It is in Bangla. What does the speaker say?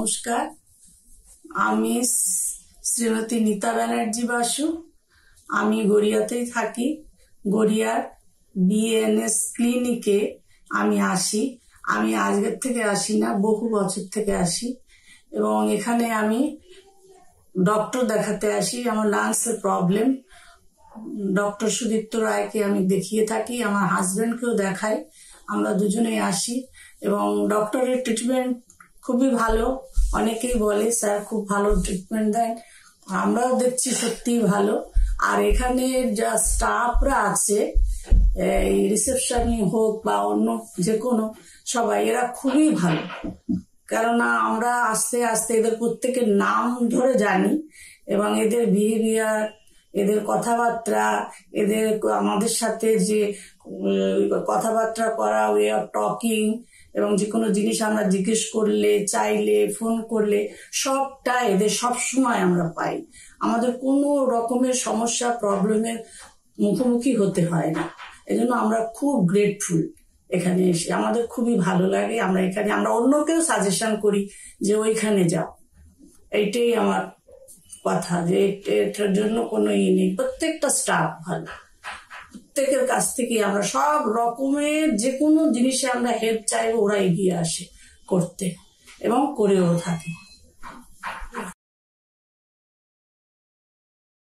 নমস্কার। আমি শ্রীমতী নীতা ব্যানার্জি বাসু। আমি গড়িয়াতেই থাকি। গড়িয়ার বিএনএস ক্লিনিকে আমি আসি। আমি আজকের থেকে আসি না, বহু বছর থেকে আসি এবং এখানে আমি ডক্টর দেখাতে আসি। আমার লাংসের প্রবলেম। ডক্টর সুদীপ্ত রায়কে আমি দেখিয়ে থাকি, আমার হাজবেন্ডকেও দেখাই। আমরা দুজনেই আসি এবং ডক্টরের ট্রিটমেন্ট খুবই ভালো। অনেকেই বলে স্যার খুব ভালো ট্রিটমেন্ট দেন, আমরাও দেখছি সত্যিই ভালো। আর এখানে যা স্টাফরা আছে, এই রিসেপশনই হোক বা অন্য যে কোনো সবাই, এরা খুবই ভালো। কেননা আমরা আস্তে আস্তে এদের প্রত্যেকের নাম ধরে জানি এবং এদের বিহেভিয়ার, এদের কথাবার্তা, এদের আমাদের সাথে যে কথাবার্তা করা, ওয়ে অফ টকিং এবং যে কোনো জিনিস আমরা জিজ্ঞেস করলে, চাইলে, ফোন করলে সবটা এদের সবসময় আমরা পাই। আমাদের কোনো রকমের সমস্যা, প্রবলেমের মুখোমুখি হতে হয় না। এজন্য আমরা খুব গ্রেটফুল এখানে এসে। আমাদের খুবই ভালো লাগে। আমরা অন্যকেও সাজেশন করি যে ওইখানে যাও। এইটাই আমার কথা, যে এটার জন্য কোনো নেই। প্রত্যেকটা স্টাফ ভালো, প্রত্যেকের কাছ থেকে আমরা সব রকমের যে কোনো জিনিসে আমরা হেল্প চাইবো, ওরা এগিয়ে আসে করতে এবং করেও থাকে।